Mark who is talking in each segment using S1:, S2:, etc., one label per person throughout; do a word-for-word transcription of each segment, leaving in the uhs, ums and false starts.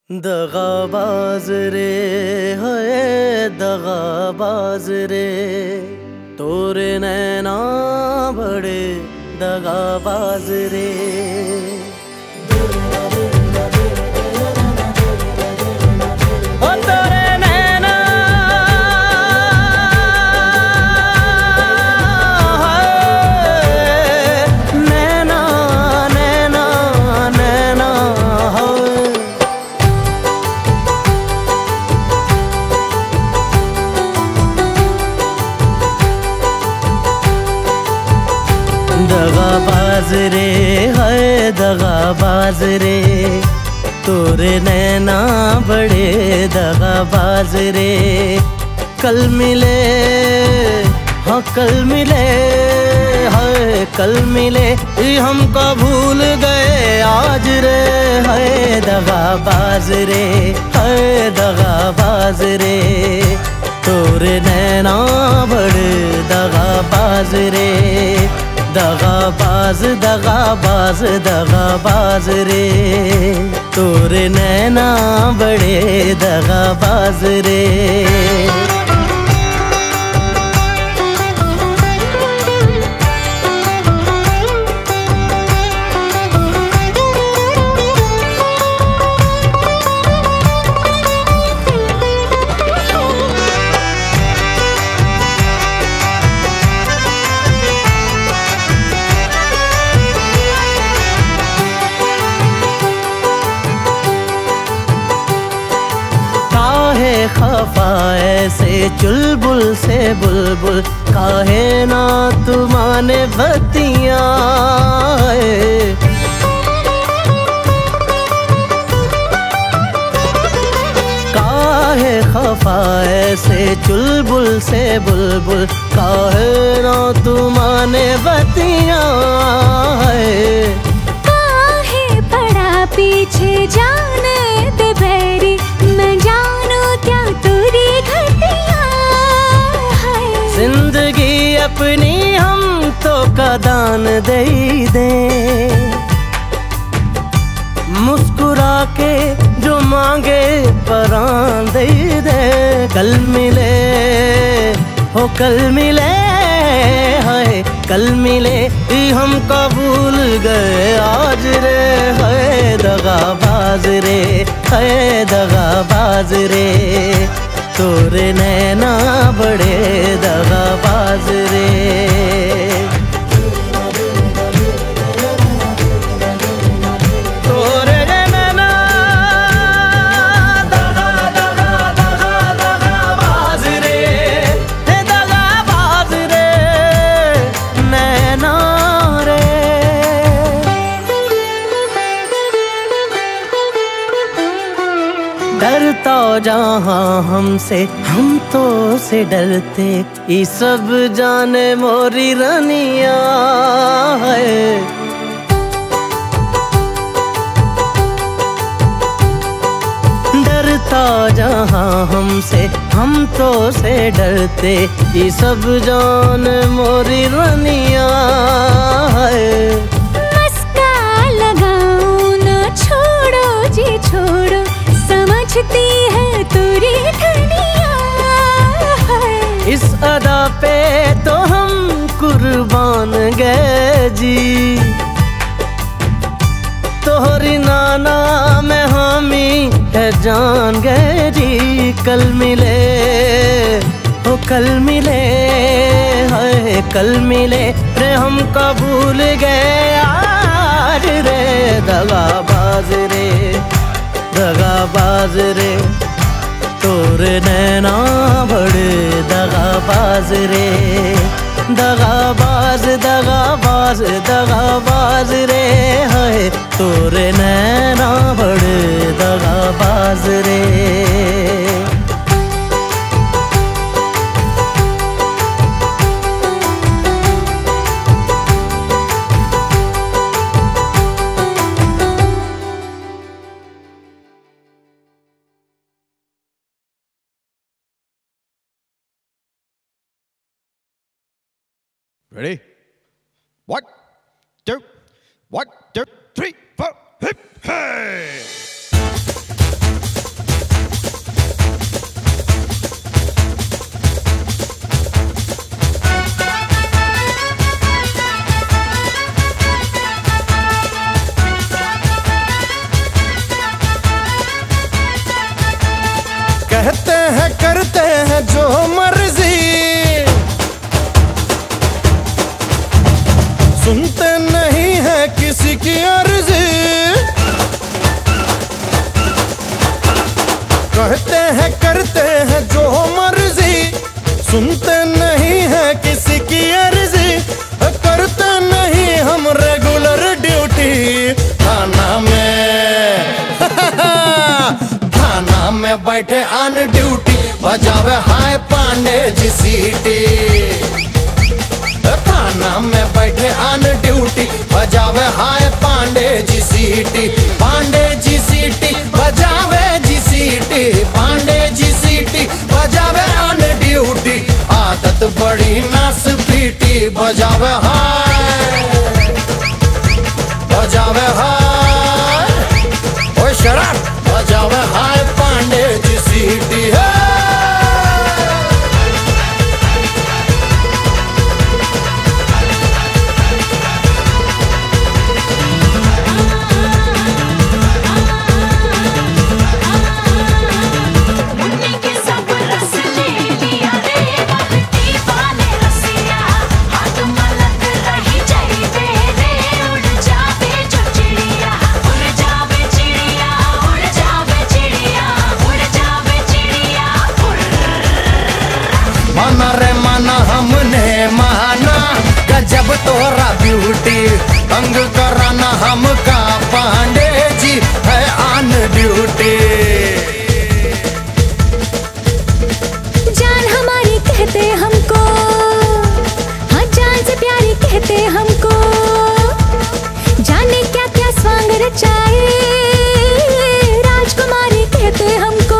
S1: दगाबाज रे है दगाबाज रे, तोरे नैना बड़े दगाबाज रे। ओ तोरे नैना नैना नैना नैना हो। दगाबाज रे है दगाबाज रे, तोरे नैना बड़े दगाबाज रे। कल मिले हाँ कल मिले है कल मिले, हमको भूल गए आज रे। है दगाबाज रे है दगाबाज रे, तोरे नैना बड़े दगाबाज रे। दगाबाज दगाबाज दगाबाज रे, तोरे नैना बड़े दगाबाज रे। खफा ऐसे चुलबुल से बुलबुल, काहे ना तुमाने बतिया। काहे खफा ऐसे चुलबुल से बुलबुल, काहे ना तुमाने बतिया।
S2: काहे पड़ा पीछे जाने दे बैरी, मैं जानू क्या तुरी घटिया है।
S1: जिंदगी अपनी हम तो कदान दे दे, मुस्कुरा के जो मांगे परान दे दे। कल मिले हो कल मिले है कल मिले, हम भूल गए आज रे। है दगाबाज रे है दगाबाज रे, तोरे नैना बड़े दगाबाज रे। तोरे नैना दगा दगा दगा दगाबाज रे, दगाबाज रे नैना रे। डरता जहाँ हमसे हम तो से डरते, ये सब जाने मोरी रनिया है। डरता जहाँ हमसे हम तो से डरते, ये सब जान मोरी रनिया है।
S2: मस्का लगाऊं ना छोड़ो जी छोड़ो, समझती है तुरी धनिया है।
S1: इस अदा पे तो हम कुर्बान गए जी, तोहरी नाना में हामी है जान गए जी। कल मिले हो कल मिले है कल मिले रे, हमको भूल गए आज रे। दगाबाज रे दगाबाज रे, तोरे नैना बड़े दगाबाज रे। दगाबाज दगाबाज दगाबाज रे है, तोरे नैना बड़े दगाबाज रे।
S3: Ready? One, two, one, two, three, four, hip, hey!
S1: सुनते नहीं है किसी की अर्जी, कहते हैं करते हैं जो मर्जी, सुनते नहीं है किसी की अर्जी, करते नहीं हम रेगुलर ड्यूटी। थाना में थाना में बैठे ऑन ड्यूटी, बजावे हाय पांडे जी सीटी। थाना में बैठे ऑन ड्यूटी, बजावे हाय पांडे जी सीटी। पांडे जी सीटी बजावे जी सीटी, पांडे जी सीटी बजावे ऑन ड्यूटी। आदत बड़ी नास पीटी, बजावे हाय बजावे हाय ओ शराब, बजावे हाय पांडे जी सीटी है। माना रे माना हमने माना, गजब तोरा ब्यूटी, तंग कराना हमका पांडे जी है ऑन ड्यूटी।
S2: जान हमारी कहते हमको, हाँ जान से प्यारी कहते हमको, जाने क्या क्या स्वांग रचाए राजकुमारी कहते हमको।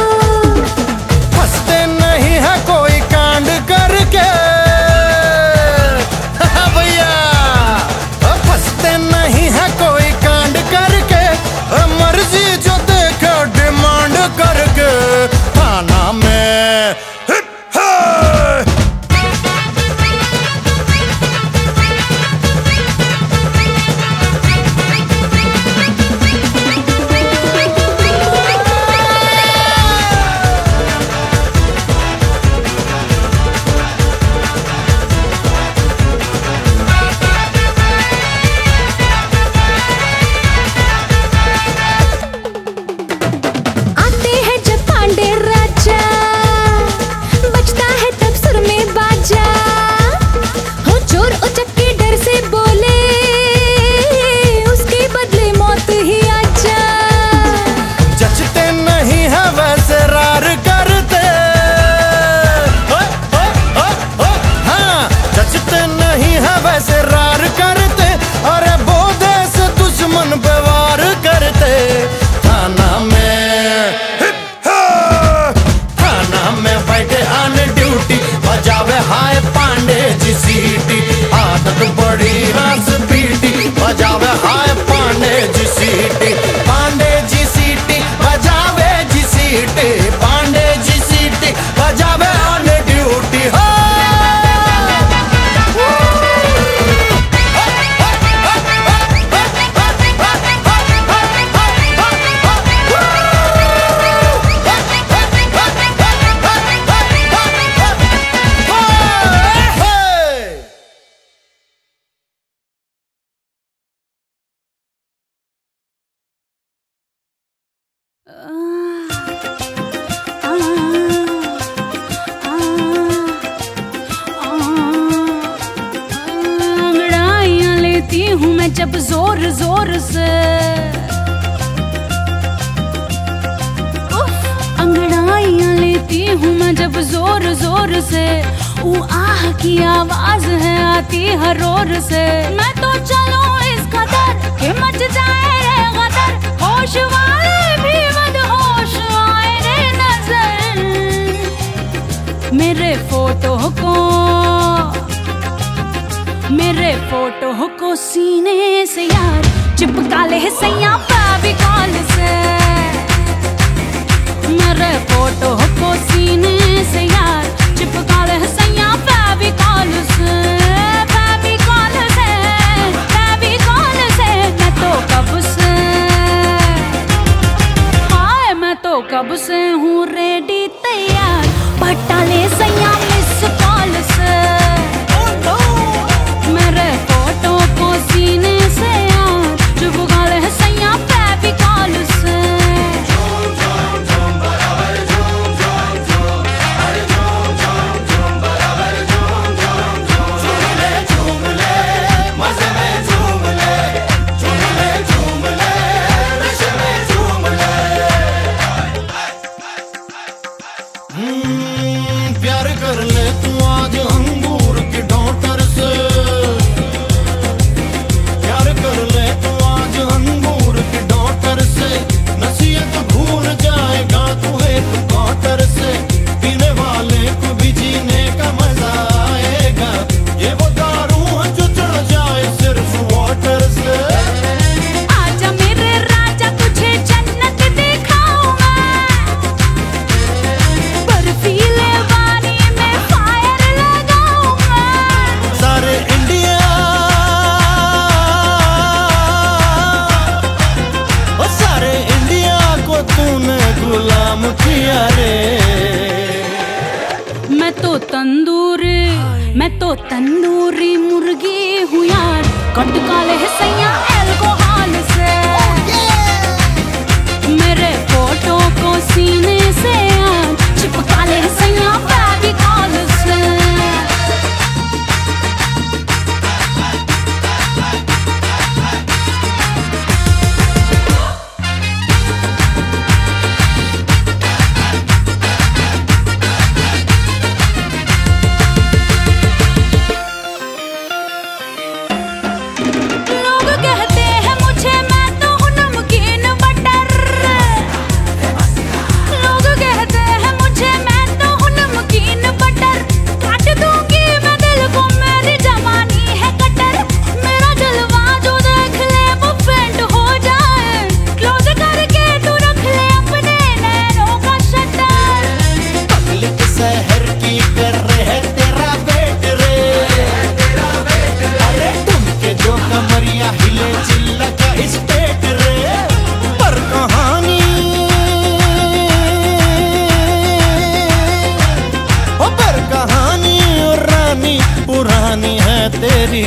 S1: फंसते नहीं है कोई कांड करके भैया, फंसते नहीं है कोई कांड करके, मर्जी जो देखो डिमांड करके। थाना में हाय पांडे जी सीटी। आदत बड़ी रस पीटी, बजावे हाय पांडे जी सीटी। पांडे जी सीटी बजावे जी सीटी, पांडे जी सीटी बजावे ऑन ड्यूटी।
S2: अंगड़ाइयां लेती हूँ मैं जब जोर जोर से, अंगड़ाइयां लेती हूँ मैं जब जोर जोर से, वो आह की आवाज है आती हर रोर से। मैं तो चलूं इस कदर कि मच जाए रे गदर, होश वाले भी मदहोश आए रे नजर। मेरे फोटो को मेरे फोटो को सीने से यार चिपका ले सैया फेविकॉल से। मेरे फोटो को सीने से यार चिपका ले सैया फेविकॉल से। फेविकॉल से फेविकॉल से मैं तो कब से हाय मैं तो कब से हूँ रेडी तैयार, पटा ले सैया मिस कॉल से। मेरे फोटो को
S1: पिया रे।
S2: मैं तो तंदूरी, मैं तो तंदूरी मुर्गी हूँ यार, कट काले है सैया एल्कोहल से। मेरे फोटो को सीने से यार चिपका ले सैया फेविकॉल से।
S1: तेरी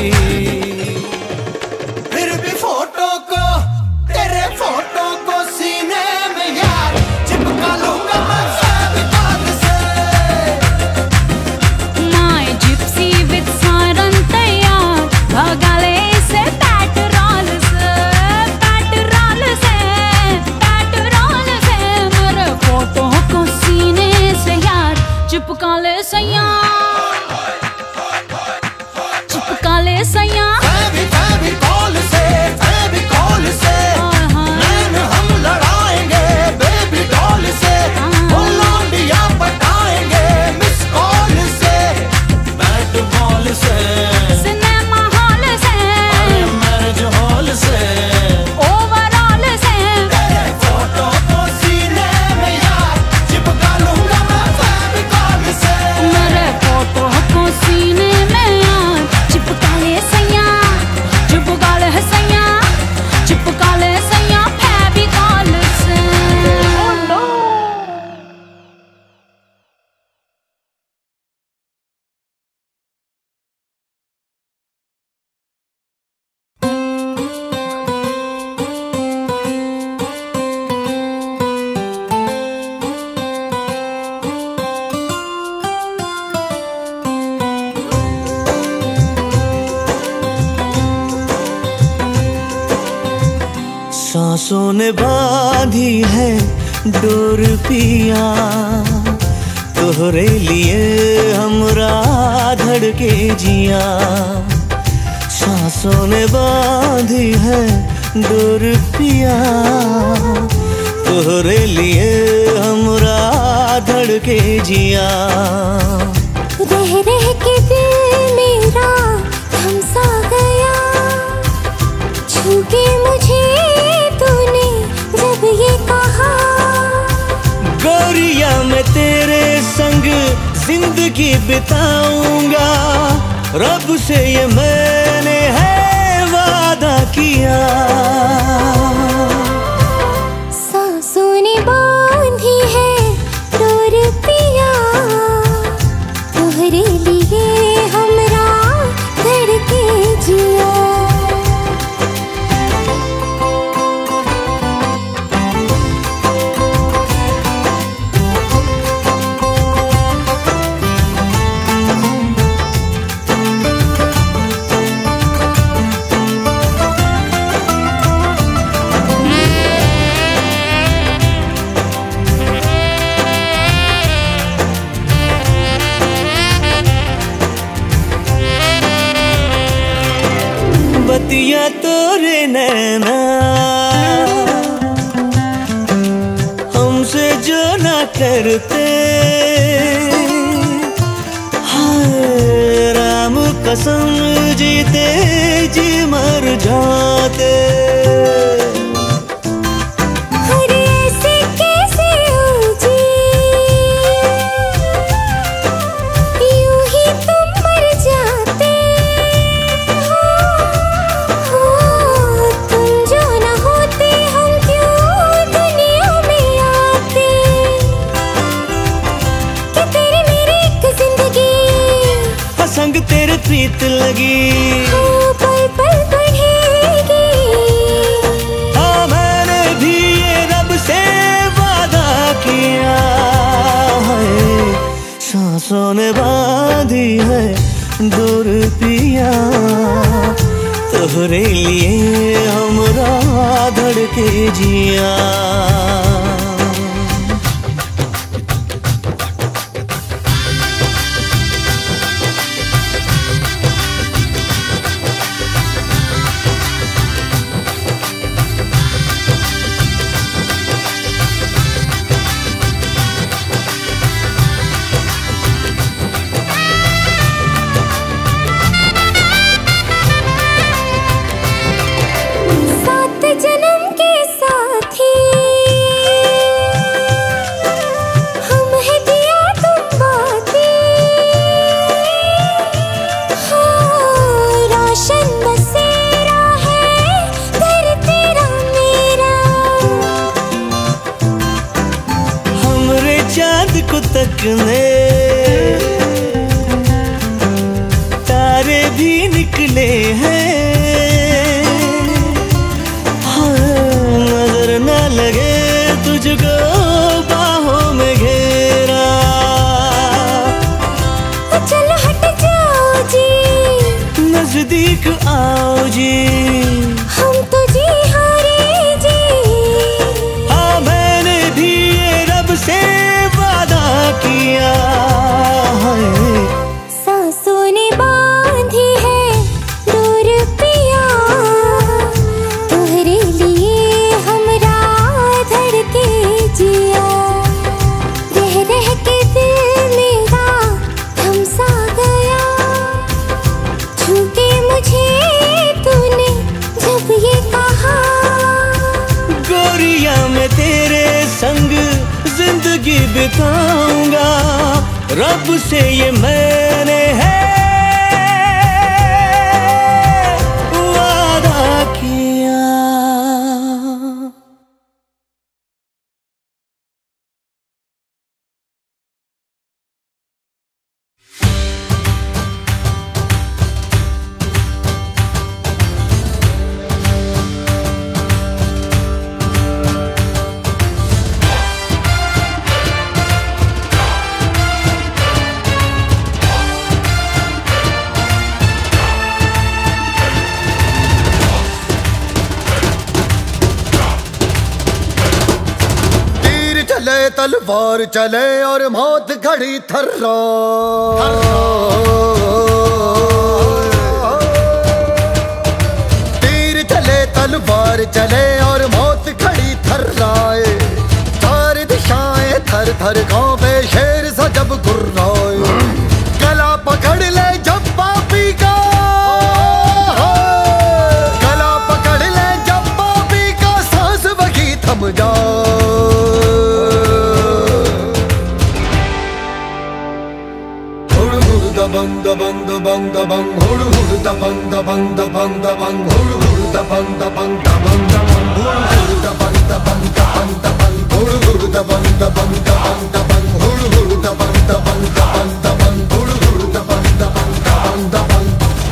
S1: फिर भी फोटो को, तेरे फोटो को सीने में यार चिपका लूंगा मैं फेविकॉल से।
S2: My gypsy with siren तैयार, भगा ले इसे पेट्रोल से, पेट्रोल से, पेट्रोल से। मेरे फोटो को सीने से यार चिपका ले सैया, सैया
S1: फेविकॉल से, फेविकॉल से नैन हम लड़ाएंगे बेबी डॉल से। लौंडिया पटाएंगे मिस कॉल से, बैट बॉल से,
S2: सिनेमा हॉल से,
S1: मैरिज हॉल से,
S2: ओवरऑल से।
S1: तेरे फोटो को सीने में यार चिपका लूंगा मैं फेविकॉल से।
S2: मेरे फोटो को सीने में यार चिपका ले सैया, चिपका ले सैया, चिपका ले सैया फेविकॉल से। Oh no!
S1: सांसों ने बांधी है डोर पिया, तोहरे लिए हमरा धड़के जिया। सांसों ने बांधी है डोर पिया, तोहरे लिए हमरा धड़के जिया।
S4: रह रह के दिल मेरा थम सा गया, छूके मुझे तूने जब ये कहा।
S1: गोरिया मैं तेरे संग जिंदगी बिताऊंगा, रब से ये मैंने है वादा किया।
S4: सांसों ने बांधी है डोर पिया, तोहरे लिए हमरा धड़के जिया।
S1: बतिया तोरे नैना हमसे जो ना करते, हाय राम कसम जीते जी मर जाते।
S5: सांसों ने बांधी है डोर पिया, तोहरे लिए हमरा धड़के जिया। तकने तारे भी निकले हैं, हाँ, नजर न लगे तुझको बाहों में घेरा।
S4: चलो हट जाओ जी,
S5: नजदीक आओ जी,
S4: हम तो जी हारे जी।
S5: हाँ मैंने भी ये रब से किया है,
S4: सांसों ने बांधी है डोर पिया, तोहरे लिए हमरा धड़के जिया। रह रह के दिल मेरा थम सा गया, छूके मुझे तूने जब ये कहा।
S5: गोरिया मैं तेरे संग जिंदगी बिताऊंगा, रब से ये मैंने है वादा किया।
S1: तलवार चले और मौत घड़ी थर्रा, तीर चले तलवार चले और मौत घड़ी थर्राए। चार दिशाएं थर थर कांपे शेर सा जब गुर्राए। गला पकड़ ले जब पापी का, गला पकड़ ले जब पापी का, सांस वही थम जाए। Bang da bang da bang da bang, hulu hulu da bang da bang da bang da bang, hulu hulu da bang da bang da bang da bang, hulu hulu da bang da bang da bang da bang, hulu hulu da bang da bang da bang da bang, hulu hulu da bang da bang da bang da bang, hulu hulu da bang da bang da bang da bang।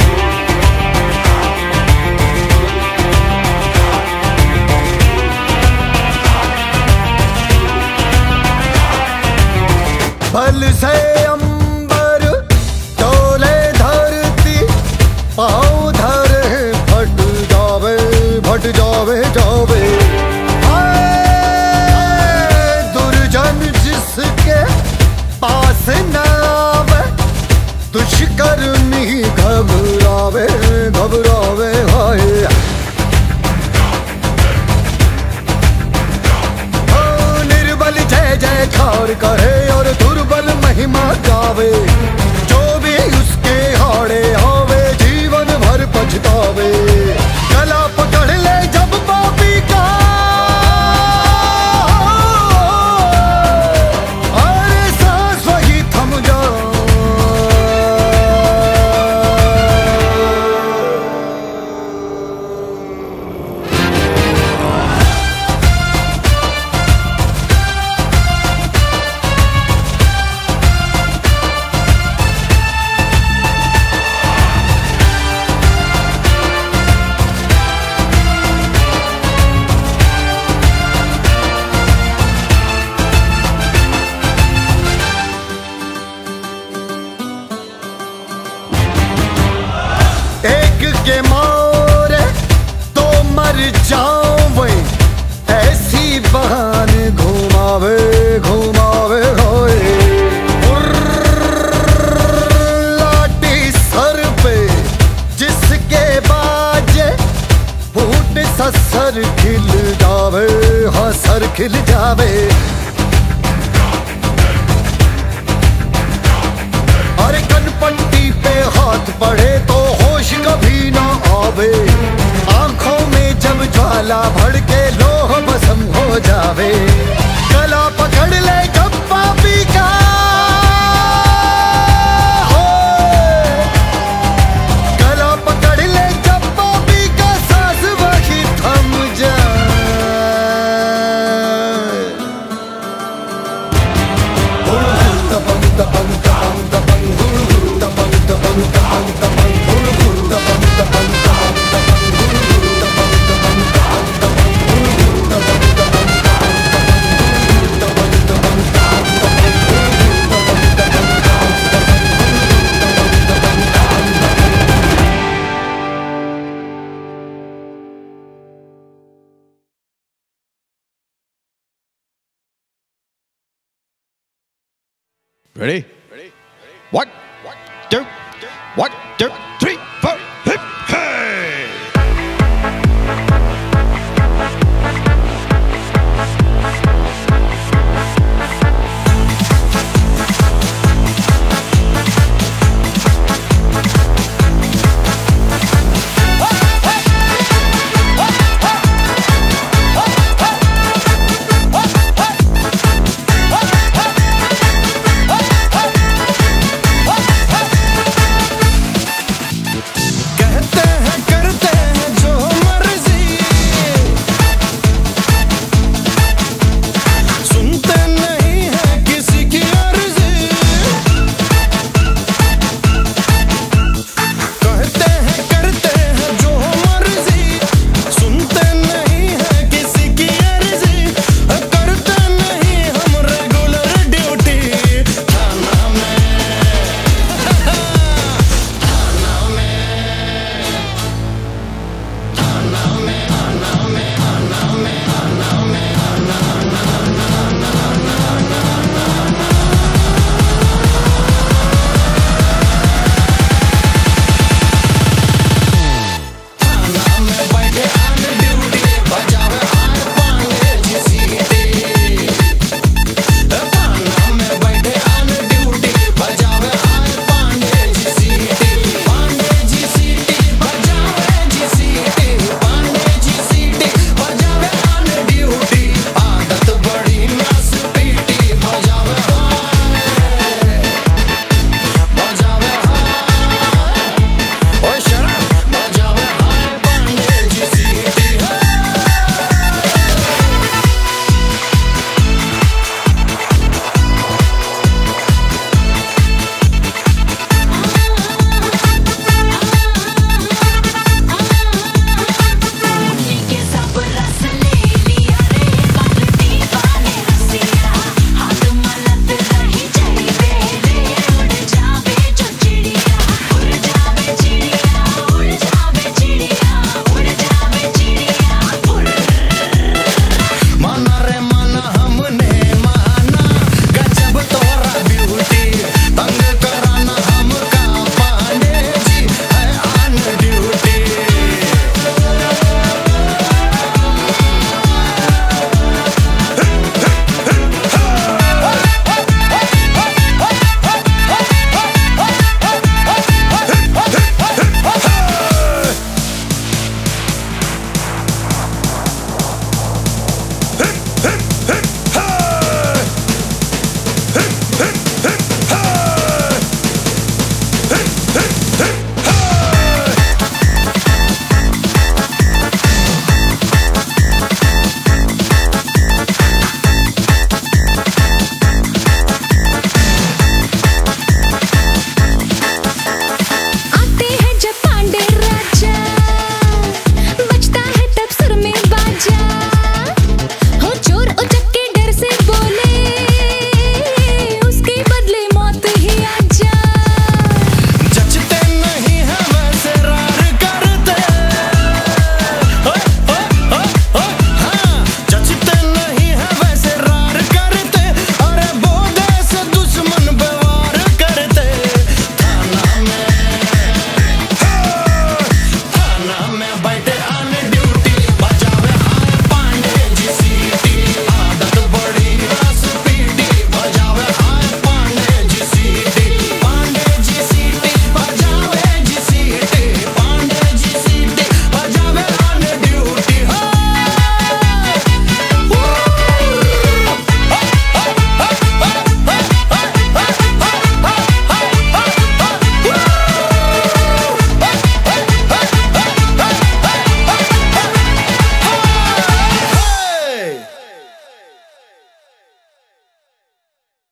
S1: बल से अंबर डोले धरती, पाँव धरे फट जावे फट जावे जावे। दुर्जन जिसके पास न आवे, दुष्कर्मी घबरावे घबरावे हाय। निर्बल जय जयकार करे और दुर्बल महिमा गावे। जो भी उसके हाड़े आवे जीवन भर पछतावे। गला पकड़ ले जब पापी का, अरे सांस वही थम जाओ। सर खिल जावे, हाँ सर खिल जावे। अरे कनपट्टी पे हाथ पड़े तो होश कभी ना आवे, आंखों में जब ज्वाला भड़के लोह भस्म हो जावे। गला पकड़ ले जब पापी का, गला पकड़ ले जब पापी का, सांस वही थम जाए। तपंग तपंग तपंग तपंग तपंग तपंग तपंग तपंग तपंग तपंग
S3: Ready? Ready? One, two, one, two, three.